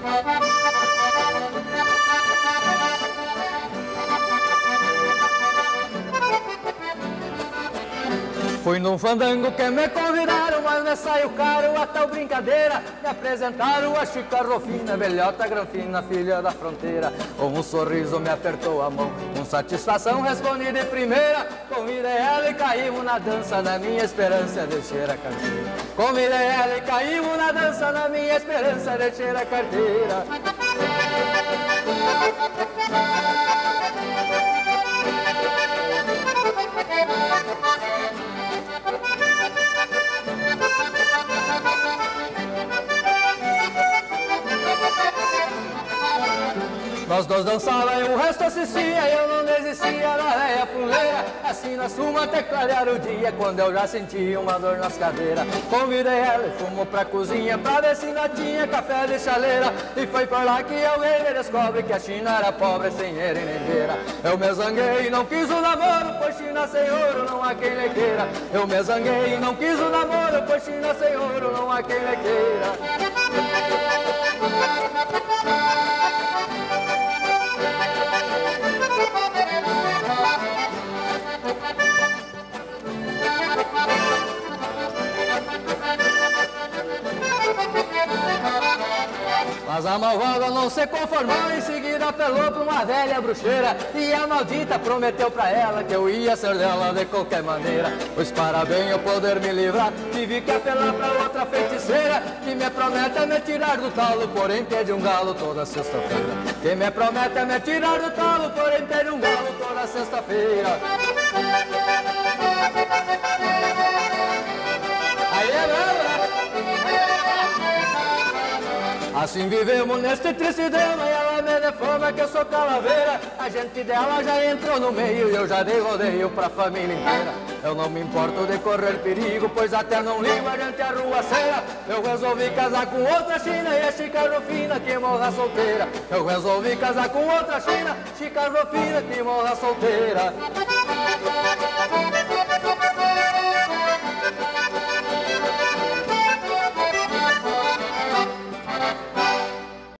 Fui num fandango que me convidaram, mas me saiu caro a tal brincadeira. Me apresentaram a Chica Rofina, velhota granfina, filha da fronteira. Com um sorriso me apertou a mão, com satisfação respondi de primeira. Convidei ela e caímos na dança, na minha esperança de encher a carteira. Convidei ela e caímos na dança, na minha esperança de encher a carteira. Nós dois dançava e o resto assistia, eu não desistia da velha fuleira. Assim nós fomos até clarear o dia, quando eu já sentia uma dor nas cadeiras. Convidei ela e fomos pra cozinha, pra ver se ainda tinha café de chaleira. E foi por lá que eu veio e descobre que a China era pobre, sem ele nem beira. Eu me zanguei e não quis o namoro, pois China sem ouro não há quem lhe queira. Eu me zanguei e não quis o namoro, pois China sem ouro não há quem lhe queira. Mas a malvada não se conformou, em seguida apelou pra uma velha bruxeira. E a maldita prometeu pra ela que eu ia ser dela de qualquer maneira. Pois para bem eu poder me livrar, tive que apelar pra outra feiticeira, que me promete é me tirar do talo, porém pede um galo toda sexta-feira. Que me promete é me tirar do talo, porém pede um galo toda sexta-feira. Aí é brava. Assim vivemos neste triste drama, e ela me defama que eu sou calaveira. A gente dela já entrou no meio e eu já dei rodeio pra família inteira. Eu não me importo de correr perigo, pois até não ligo a gente arruaceira. Eu resolvi casar com outra China e a Chica Rofina que morra solteira. Eu resolvi casar com outra China, Chica Rofina que morra solteira.